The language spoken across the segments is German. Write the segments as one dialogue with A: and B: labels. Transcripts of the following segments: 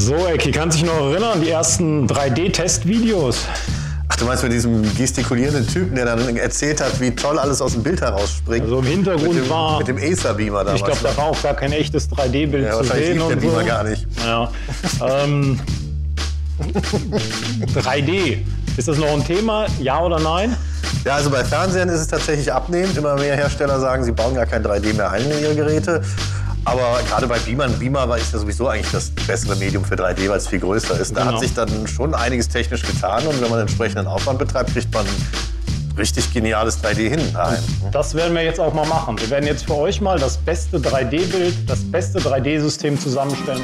A: So, Ecki, kannst du dich noch erinnern, die ersten 3D-Testvideos?
B: Ach, du meinst mit diesem gestikulierenden Typen, der dann erzählt hat, wie toll alles aus dem Bild herausspringt?
A: Also im Hintergrund war...
B: Mit dem Acer-Beamer damals.
A: Ich glaube, da war auch gar kein echtes 3D-Bild zu sehen.
B: Ja, der Beamer gar nicht.
A: Ja. 3D, ist das noch ein Thema? Ja oder nein?
B: Ja, also bei Fernsehern ist es tatsächlich abnehmend. Immer mehr Hersteller sagen, sie bauen gar kein 3D mehr ein in ihre Geräte. Aber gerade bei Beamer, ein Beamer ist ja sowieso eigentlich das bessere Medium für 3D, weil es viel größer ist. Da hat sich dann schon einiges technisch getan und wenn man entsprechenden Aufwand betreibt, kriegt man richtig geniales 3D hin.
A: Das werden wir jetzt auch mal machen. Wir werden jetzt für euch mal das beste 3D-Bild, das beste 3D-System zusammenstellen.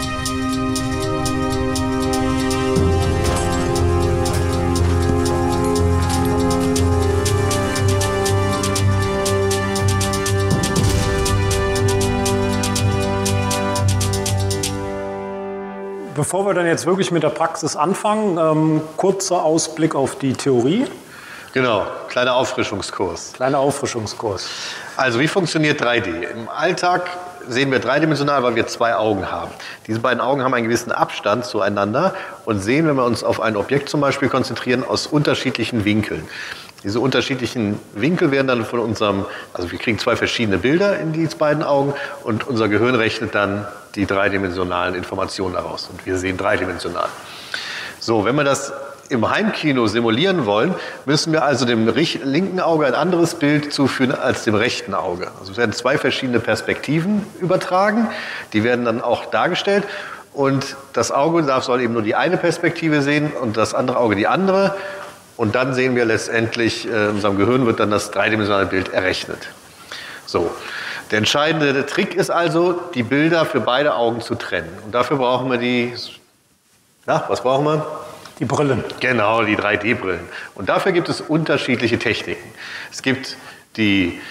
A: Bevor wir dann jetzt wirklich mit der Praxis anfangen, kurzer Ausblick auf die Theorie.
B: Genau, kleiner Auffrischungskurs.
A: Kleiner Auffrischungskurs.
B: Also wie funktioniert 3D? Im Alltag sehen wir dreidimensional, weil wir zwei Augen haben. Diese beiden Augen haben einen gewissen Abstand zueinander und sehen, wenn wir uns auf ein Objekt zum Beispiel konzentrieren, aus unterschiedlichen Winkeln. Diese unterschiedlichen Winkel werden dann von unserem, also wir kriegen zwei verschiedene Bilder in die beiden Augen und unser Gehirn rechnet dann die dreidimensionalen Informationen daraus und wir sehen dreidimensional. So, wenn wir das im Heimkino simulieren wollen, müssen wir also dem linken Auge ein anderes Bild zuführen als dem rechten Auge. Also es werden zwei verschiedene Perspektiven übertragen, die werden dann auch dargestellt und das Auge soll eben nur die eine Perspektive sehen und das andere Auge die andere. Und dann sehen wir letztendlich, in unserem Gehirn wird dann das dreidimensionale Bild errechnet. So. Der entscheidende Trick ist also, die Bilder für beide Augen zu trennen. Und dafür brauchen wir was brauchen wir?
A: Die Brillen.
B: Genau, die 3D-Brillen. Und dafür gibt es unterschiedliche Techniken. Es gibt die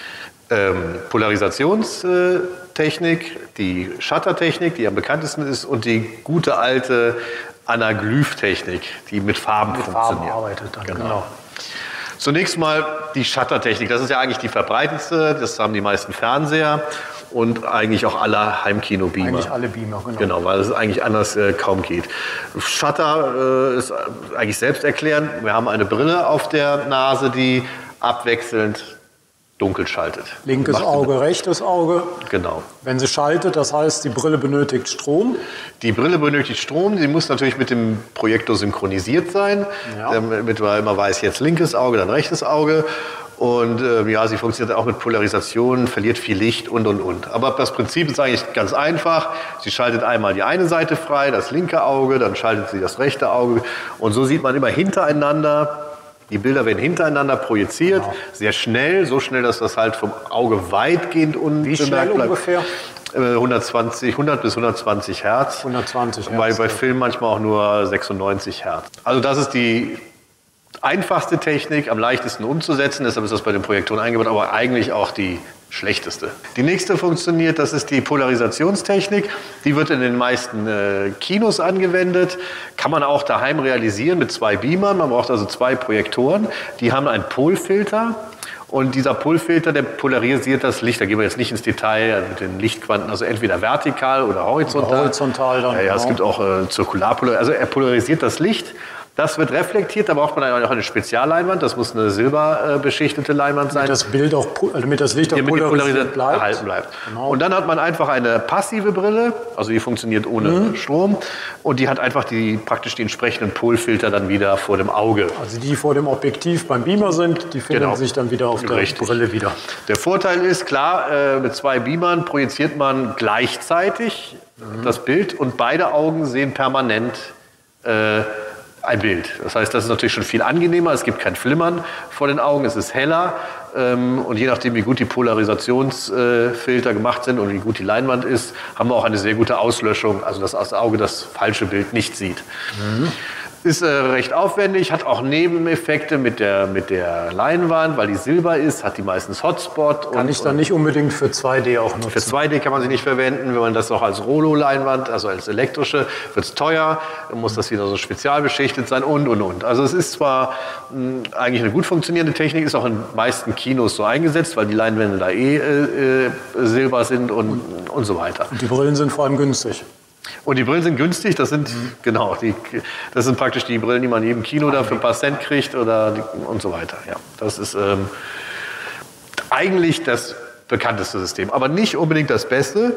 B: Polarisationstechnik, die Shuttertechnik, die am bekanntesten ist, und die gute alte Anaglyph-Technik, die mit Farben funktioniert.
A: Farben arbeitet dann, genau.
B: Zunächst mal die Shuttertechnik. Das ist ja eigentlich die verbreitetste. Das haben die meisten Fernseher und eigentlich auch alle Heimkino-Beamer.
A: Eigentlich alle Beamer, genau.
B: Genau, weil es eigentlich anders kaum geht. Shutter ist eigentlich selbsterklärend. Wir haben eine Brille auf der Nase, die abwechselnd dunkel schaltet.
A: Linkes Auge, rechtes Auge.
B: Genau.
A: Wenn sie schaltet, das heißt, die Brille benötigt Strom.
B: Die Brille benötigt Strom. Sie muss natürlich mit dem Projektor synchronisiert sein, damit man immer weiß, jetzt linkes Auge, dann rechtes Auge. Und sie funktioniert auch mit Polarisation, verliert viel Licht und. Aber das Prinzip ist eigentlich ganz einfach. Sie schaltet einmal die eine Seite frei, das linke Auge, dann schaltet sie das rechte Auge. Und so sieht man immer hintereinander. Die Bilder werden hintereinander projiziert, sehr schnell, so schnell, dass das halt vom Auge weitgehend unbemerkt bleibt.
A: Wie schnell ungefähr?
B: 100 bis 120 Hertz.
A: 120 Hertz.
B: Bei Film manchmal auch nur 96 Hertz. Also das ist die einfachste Technik, am leichtesten umzusetzen, deshalb ist das bei den Projektoren eingebaut, aber eigentlich auch die schlechteste. Die nächste funktioniert, das ist die Polarisationstechnik. Die wird in den meisten Kinos angewendet. Kann man auch daheim realisieren mit zwei Beamern. Man braucht also zwei Projektoren. Die haben einen Polfilter. Und dieser Polfilter, der polarisiert das Licht. Da gehen wir jetzt nicht ins Detail mit den Lichtquanten, also entweder vertikal oder horizontal.
A: Horizontal dann.
B: Ja, es gibt auch Zirkularpolarisierung. Also er polarisiert das Licht. Das wird reflektiert, da braucht man auch eine Spezialleinwand. Das muss eine silberbeschichtete Leinwand sein.
A: Damit das Licht auch polarisiert
B: erhalten bleibt.
A: Genau.
B: Und dann hat man einfach eine passive Brille, also die funktioniert ohne Strom. Und die hat einfach praktisch die entsprechenden Polfilter dann wieder vor dem Auge.
A: Also die vor dem Objektiv beim Beamer sind, die finden sich dann wieder auf der Brille wieder.
B: Der Vorteil ist, klar, mit zwei Beamern projiziert man gleichzeitig das Bild und beide Augen sehen permanent ein Bild. Das heißt, das ist natürlich schon viel angenehmer. Es gibt kein Flimmern vor den Augen, es ist heller. Und je nachdem, wie gut die Polarisationsfilter gemacht sind und wie gut die Leinwand ist, haben wir auch eine sehr gute Auslöschung, also dass das Auge das falsche Bild nicht sieht. Ist recht aufwendig, hat auch Nebeneffekte mit der Leinwand, weil die Silber ist, hat die meistens Hotspot.
A: Kann ich dann nicht unbedingt für 2D auch nutzen?
B: Für 2D kann man sie nicht verwenden. Wenn man das auch als Rolo-Leinwand, also als elektrische, wird es teuer. Dann muss das wieder so spezial beschichtet sein und. Also es ist zwar eigentlich eine gut funktionierende Technik, ist auch in den meisten Kinos so eingesetzt, weil die Leinwände da silber sind und so weiter.
A: Und die Brillen sind vor allem günstig.
B: Und die Brillen sind günstig, das sind, genau, das sind praktisch die Brillen, die man jedem Kino da für ein paar Cent kriegt und so weiter. Ja, das ist eigentlich das bekannteste System, aber nicht unbedingt das Beste,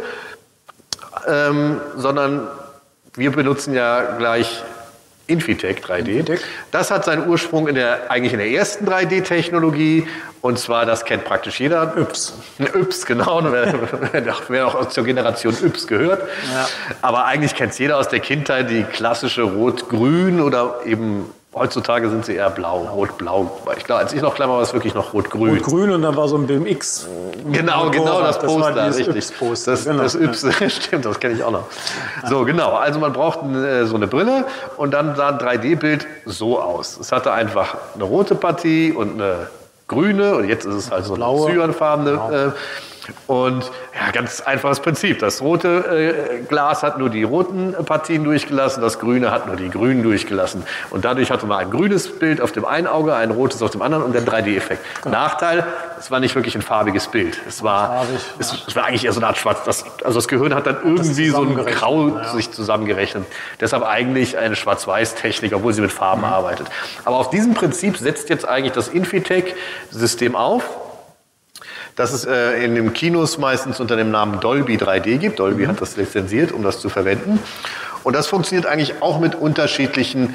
B: sondern wir benutzen ja gleich Infitec 3D. Das hat seinen Ursprung eigentlich in der ersten 3D-Technologie. Und zwar, das kennt praktisch jeder.
A: Yps.
B: Yps, genau. Wer auch zur Generation Yps gehört. Ja. Aber eigentlich kennt es jeder aus der Kindheit, die klassische Rot-Grün oder eben heutzutage sind sie eher blau, rot-blau. Ich glaube, als ich noch klein war, war es wirklich noch rot-grün.
A: Rot-grün und dann war so ein BMX.
B: Genau, das Poster,
A: das
B: richtig.
A: Yps-Poster.
B: Das Yps, stimmt, das kenne ich auch noch. So, genau. Also man braucht so eine Brille und dann sah ein 3D-Bild so aus. Es hatte einfach eine rote Partie und eine grüne und jetzt ist es halt so eine cyanfarbene. Genau. Und ja, ganz einfaches Prinzip. Das rote Glas hat nur die roten Partien durchgelassen, das grüne hat nur die grünen durchgelassen. Und dadurch hatte man ein grünes Bild auf dem einen Auge, ein rotes auf dem anderen und den 3D-Effekt. Genau. Nachteil, es war nicht wirklich ein farbiges Bild. Es war eigentlich eher so eine Art Schwarz. Also das Gehirn hat dann irgendwie so ein Grau sich zusammengerechnet. Deshalb eigentlich eine Schwarz-Weiß-Technik, obwohl sie mit Farben arbeitet. Aber auf diesem Prinzip setzt jetzt eigentlich das Infitec-System auf, dass es in den Kinos meistens unter dem Namen Dolby 3D gibt. Dolby hat das lizenziert, um das zu verwenden. Und das funktioniert eigentlich auch mit unterschiedlichen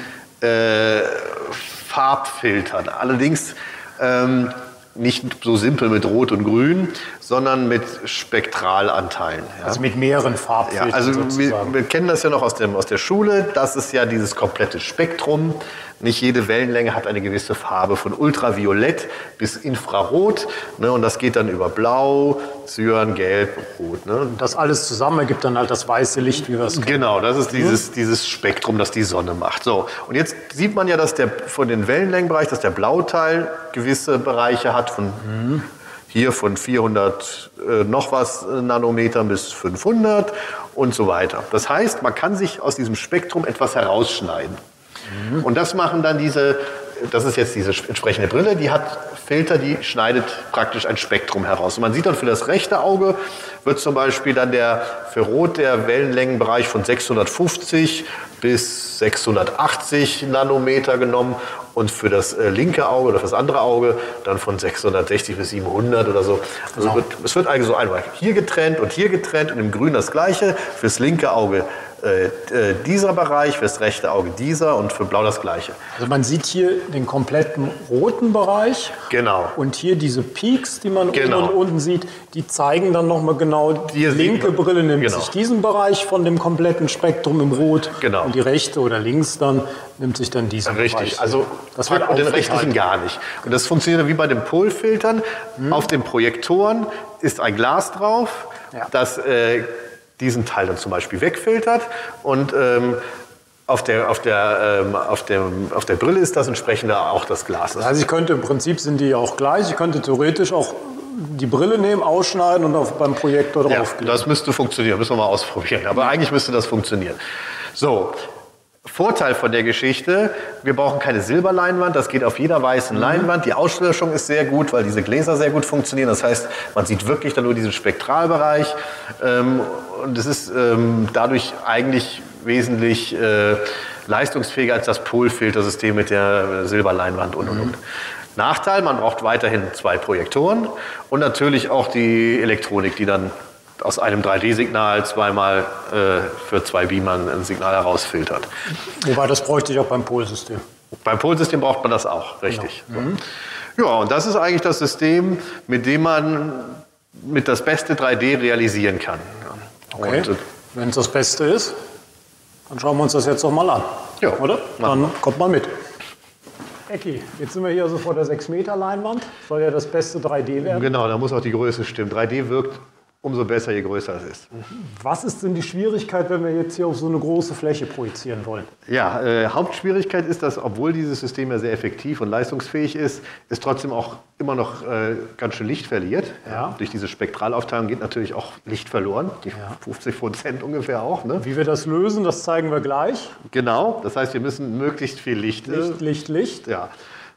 B: Farbfiltern. Allerdings nicht so simpel mit Rot und Grün, sondern mit Spektralanteilen. Ja.
A: Also mit mehreren Farbfiltern.
B: Ja, also wir kennen das ja noch aus der Schule. Das ist ja dieses komplette Spektrum. Nicht jede Wellenlänge hat eine gewisse Farbe, von Ultraviolett bis Infrarot. Ne, und das geht dann über Blau, Cyan, Gelb, Rot. Ne.
A: Und das alles zusammen ergibt dann halt das weiße Licht, wie wir es kennen.
B: Genau, das ist dieses Spektrum, das die Sonne macht. So, und jetzt sieht man ja, dass von den Wellenlängenbereich, dass der Blauteil gewisse Bereiche hat, von hier von 400 noch was Nanometern bis 500 und so weiter. Das heißt, man kann sich aus diesem Spektrum etwas herausschneiden. Und das machen dann das ist jetzt diese entsprechende Brille, die hat Filter, die schneidet praktisch ein Spektrum heraus. Und man sieht dann für das rechte Auge wird zum Beispiel dann für Rot der Wellenlängenbereich von 650 bis 680 Nanometer genommen und für das linke Auge oder für das andere Auge dann von 660 bis 700 oder so. Also genau. Es wird eigentlich so einmal hier getrennt und im Grün das gleiche, fürs linke Auge dieser Bereich, fürs rechte Auge dieser und für Blau das gleiche.
A: Also man sieht hier den kompletten roten Bereich.
B: Genau.
A: Und hier diese Peaks, die man oben und unten sieht, die zeigen dann nochmal genau, die linke Brille nimmt sich diesen Bereich von dem kompletten Spektrum im Rot.
B: Genau.
A: Und die rechte oder links dann nimmt sich dann diesen Bereich.
B: Richtig, also das wird den rechtlichen gar nicht. Und das funktioniert wie bei den Polfiltern. Auf den Projektoren ist ein Glas drauf, das diesen Teil dann zum Beispiel wegfiltert und auf der Brille ist das entsprechende auch das Glas.
A: Also im Prinzip sind die auch gleich. Ich könnte theoretisch auch die Brille nehmen, ausschneiden und beim Projektor draufkleben.
B: Ja, das müsste funktionieren, müssen wir mal ausprobieren. Aber eigentlich müsste das funktionieren. So. Vorteil von der Geschichte, wir brauchen keine Silberleinwand, das geht auf jeder weißen Leinwand. Die Auslöschung ist sehr gut, weil diese Gläser sehr gut funktionieren. Das heißt, man sieht wirklich dann nur diesen Spektralbereich. Und es ist dadurch eigentlich wesentlich leistungsfähiger als das Polfiltersystem mit der Silberleinwand und. Nachteil, man braucht weiterhin 2 Projektoren und natürlich auch die Elektronik, die dann aus einem 3D-Signal zweimal für 2 Beamern ein Signal herausfiltert.
A: Wobei, das bräuchte ich auch beim Polsystem.
B: Beim Polsystem braucht man das auch, richtig. Ja, und das ist eigentlich das System, mit dem man das beste 3D realisieren kann.
A: Okay. Wenn es das Beste ist, dann schauen wir uns das jetzt doch mal an.
B: Ja,
A: oder? Dann kommt mal mit. Ecki, jetzt sind wir hier also vor der 6-Meter-Leinwand. Soll ja das beste 3D werden.
B: Genau, da muss auch die Größe stimmen. 3D wirkt umso besser, je größer es ist.
A: Was ist denn die Schwierigkeit, wenn wir jetzt hier auf so eine große Fläche projizieren wollen?
B: Ja, Hauptschwierigkeit ist, dass, obwohl dieses System ja sehr effektiv und leistungsfähig ist, es trotzdem auch immer noch ganz schön Licht verliert. Ja. Durch diese Spektralaufteilung geht natürlich auch Licht verloren, die 50% ungefähr auch. Ne?
A: Wie wir das lösen, das zeigen wir gleich.
B: Genau, das heißt, wir müssen möglichst viel Licht.
A: Licht.
B: Ja.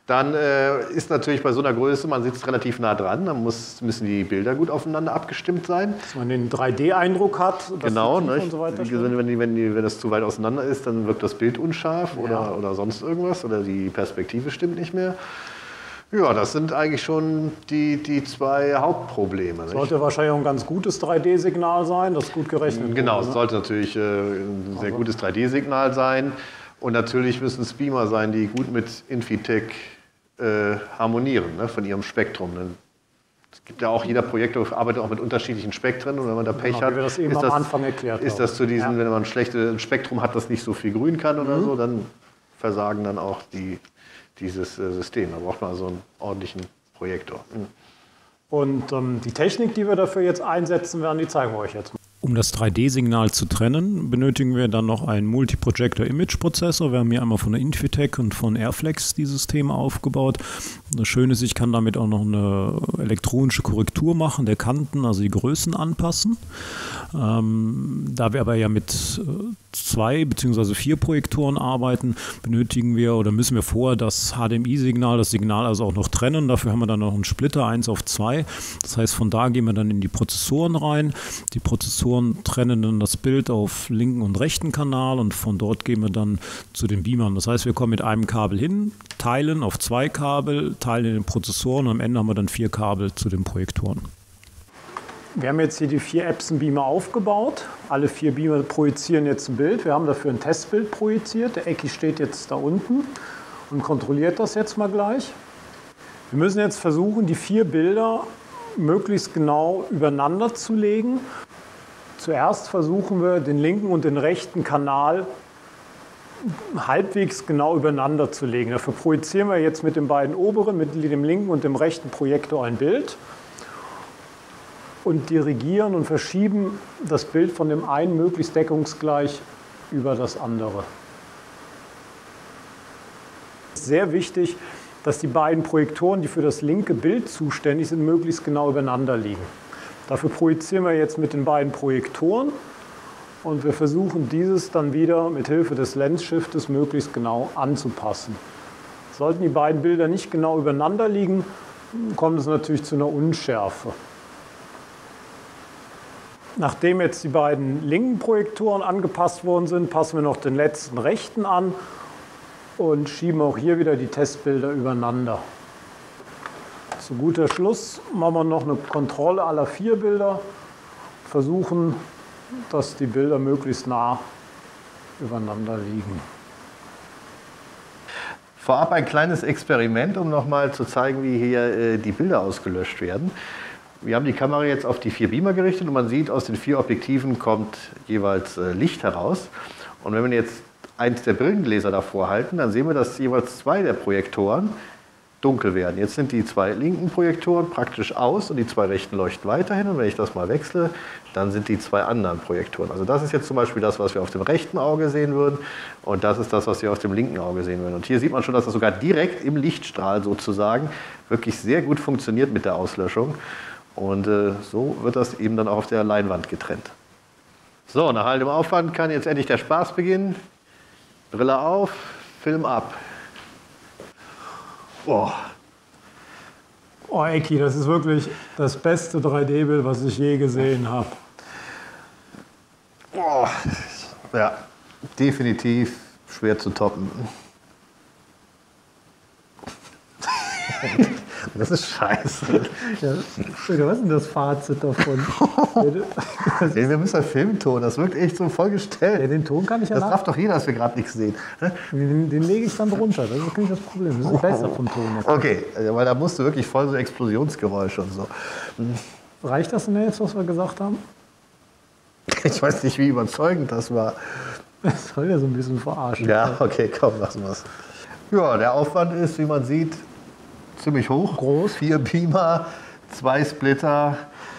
B: Dann ist natürlich bei so einer Größe, man sitzt relativ nah dran, dann müssen die Bilder gut aufeinander abgestimmt sein.
A: Dass man den 3D-Eindruck hat.
B: Genau, und so weiter wenn das zu weit auseinander ist, dann wirkt das Bild unscharf oder sonst irgendwas oder die Perspektive stimmt nicht mehr. Ja, das sind eigentlich schon die zwei Hauptprobleme.
A: Sollte wahrscheinlich auch ein ganz gutes 3D-Signal sein, das gut gerechnet wird.
B: Genau, es sollte natürlich ein sehr gutes 3D-Signal sein. Und natürlich müssen es Beamer sein, die gut mit Infitec harmonieren, ne, von ihrem Spektrum. Es gibt ja auch, jeder Projektor arbeitet auch mit unterschiedlichen Spektren. Und wenn man da Pech hat, ist das zu diesen, wenn man ein schlechtes Spektrum hat, das nicht so viel grün kann oder so, dann versagen dann auch dieses System. Da braucht man so einen ordentlichen Projektor.
A: Und die Technik, die wir dafür jetzt einsetzen werden, die zeigen wir euch jetzt mal.
C: Um das 3D-Signal zu trennen, benötigen wir dann noch einen Multiprojector-Image-Prozessor. Wir haben hier einmal von der Infitec und von Airflex die Systeme aufgebaut. Das Schöne ist, ich kann damit auch noch eine elektronische Korrektur machen der Kanten, also die Größen anpassen. Da wir aber ja mit 2 bzw. 4 Projektoren arbeiten, benötigen wir oder müssen wir vorher das HDMI-Signal, das Signal also auch noch trennen. Dafür haben wir dann noch einen Splitter 1:2. Das heißt, von da gehen wir dann in die Prozessoren rein. Die Prozessoren trennen dann das Bild auf linken und rechten Kanal und von dort gehen wir dann zu den Beamern. Das heißt, wir kommen mit einem Kabel hin, teilen auf 2 Kabel, teilen in den Prozessoren und am Ende haben wir dann 4 Kabel zu den Projektoren.
A: Wir haben jetzt hier die 4 Epson-Beamer aufgebaut. Alle 4 Beamer projizieren jetzt ein Bild. Wir haben dafür ein Testbild projiziert. Der Ecki steht jetzt da unten und kontrolliert das jetzt mal gleich. Wir müssen jetzt versuchen, die 4 Bilder möglichst genau übereinander zu legen. Zuerst versuchen wir, den linken und den rechten Kanal halbwegs genau übereinander zu legen. Dafür projizieren wir jetzt mit den beiden oberen, mit dem linken und dem rechten Projektor ein Bild und dirigieren und verschieben das Bild von dem einen möglichst deckungsgleich über das andere. Sehr wichtig, dass die beiden Projektoren, die für das linke Bild zuständig sind, möglichst genau übereinander liegen. Dafür projizieren wir jetzt mit den beiden Projektoren und wir versuchen dieses dann wieder mit Hilfe des Lens-Shiftes möglichst genau anzupassen. Sollten die beiden Bilder nicht genau übereinander liegen, kommt es natürlich zu einer Unschärfe. Nachdem jetzt die beiden linken Projektoren angepasst worden sind, passen wir noch den letzten rechten an und schieben auch hier wieder die Testbilder übereinander. Zu guter Schluss machen wir noch eine Kontrolle aller 4 Bilder, versuchen, dass die Bilder möglichst nah übereinander liegen.
B: Vorab ein kleines Experiment, um nochmal zu zeigen, wie hier die Bilder ausgelöscht werden. Wir haben die Kamera jetzt auf die 4 Beamer gerichtet und man sieht, aus den 4 Objektiven kommt jeweils Licht heraus. Und wenn wir jetzt eins der Brillengläser davor halten, dann sehen wir, dass jeweils 2 der Projektoren dunkel werden. Jetzt sind die 2 linken Projektoren praktisch aus und die 2 rechten leuchten weiterhin. Und wenn ich das mal wechsle, dann sind die 2 anderen Projektoren. Also das ist jetzt zum Beispiel das, was wir auf dem rechten Auge sehen würden. Und das ist das, was wir auf dem linken Auge sehen würden. Und hier sieht man schon, dass das sogar direkt im Lichtstrahl sozusagen wirklich sehr gut funktioniert mit der Auslöschung. Und so wird das eben dann auch auf der Leinwand getrennt. So, nach all dem Aufwand kann jetzt endlich der Spaß beginnen. Brille auf, Film ab.
A: Oh. Oh, Ecki, das ist wirklich das beste 3D-Bild, was ich je gesehen habe.
B: Oh. Ja, definitiv schwer zu toppen. Das ist scheiße.
A: Ja, was ist denn das Fazit davon?
B: Wir müssen einen Filmton, das wirkt echt so vollgestellt.
A: Ja, den Ton kann ich ja
B: Das darf doch jeder, dass wir gerade nichts sehen.
A: Den lege ich dann drunter, das ist nicht das Problem. Das ist besser vom Ton.
B: Okay, weil da musst du wirklich voll so Explosionsgeräusche und so.
A: Reicht das denn jetzt, was wir gesagt haben?
B: Ich weiß nicht, wie überzeugend das war.
A: Das soll ja so ein bisschen verarschen.
B: Ja, okay, komm, lassen wir es. Ja, der Aufwand ist, wie man sieht, ziemlich hoch.
A: Groß.
B: 4 Beamer, 2 Splitter,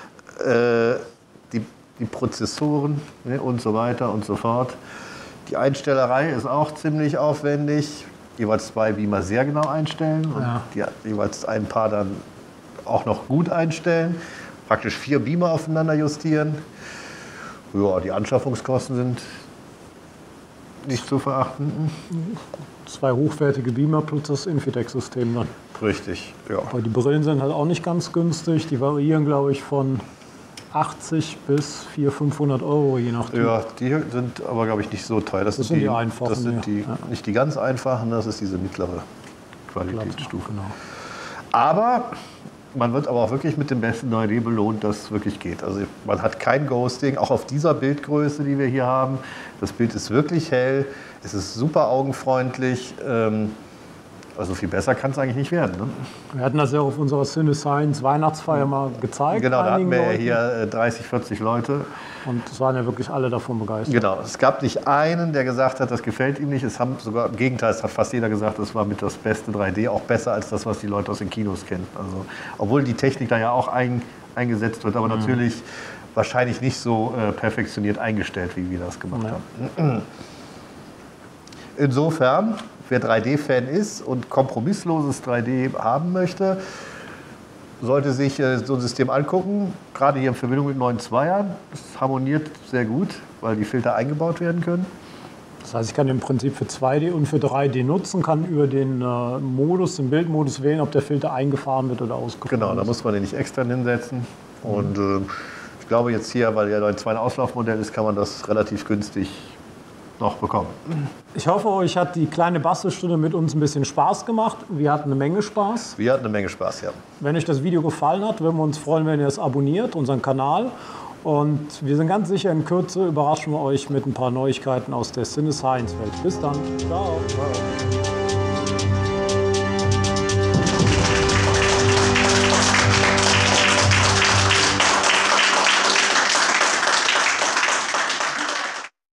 B: die Prozessoren, ne, und so weiter und so fort. Die Einstellerei ist auch ziemlich aufwendig. Jeweils 2 Beamer sehr genau einstellen und jeweils ein paar dann auch noch gut einstellen. Praktisch 4 Beamer aufeinander justieren. Ja, die Anschaffungskosten sind nicht zu verachten.
A: 2 hochwertige Beamer plus das Infitec-System dann.
B: Richtig, ja.
A: Aber die Brillen sind halt auch nicht ganz günstig. Die variieren, glaube ich, von 80 bis 400-500 Euro, je nachdem.
B: Ja, die sind aber, glaube ich, nicht so teuer. Das sind die einfachen. Das sind nicht die ganz einfachen, das ist diese mittlere Qualitätsstufe.
A: Genau.
B: Aber man wird aber auch wirklich mit dem besten 3D belohnt, dass es wirklich geht. Also man hat kein Ghosting, auch auf dieser Bildgröße, die wir hier haben. Das Bild ist wirklich hell, es ist super augenfreundlich. Also viel besser kann es eigentlich nicht werden. Ne?
A: Wir hatten das ja auf unserer CineScience Weihnachtsfeier mal gezeigt.
B: Genau, da hatten wir hier 30, 40 Leute.
A: Und es waren ja wirklich alle davon begeistert.
B: Genau, es gab nicht einen, der gesagt hat, das gefällt ihm nicht. Es haben sogar, im Gegenteil, es hat fast jeder gesagt, das war mit das beste 3D, auch besser als das, was die Leute aus den Kinos kennen. Also, obwohl die Technik da ja auch eingesetzt wird, aber natürlich wahrscheinlich nicht so perfektioniert eingestellt, wie wir das gemacht haben. Insofern, wer 3D-Fan ist und kompromissloses 3D haben möchte, sollte sich so ein System angucken, gerade hier in Verbindung mit 9.2ern. Es harmoniert sehr gut, weil die Filter eingebaut werden können.
A: Das heißt, ich kann im Prinzip für 2D und für 3D nutzen, kann über den den Bildmodus wählen, ob der Filter eingefahren wird oder ausgefahren
B: Genau, da muss man den nicht extern hinsetzen. Und ich glaube jetzt hier, weil ja 9.2 ein Auslaufmodell ist, kann man das relativ günstig noch bekommen.
A: Ich hoffe, euch hat die kleine Bastelstunde mit uns ein bisschen Spaß gemacht. Wir hatten eine Menge Spaß.
B: Wir hatten eine Menge Spaß, ja.
A: Wenn euch das Video gefallen hat, würden wir uns freuen, wenn ihr es abonniert, unseren Kanal. Und wir sind ganz sicher, in Kürze überraschen wir euch mit ein paar Neuigkeiten aus der CineScience-Welt. Bis dann. Ciao.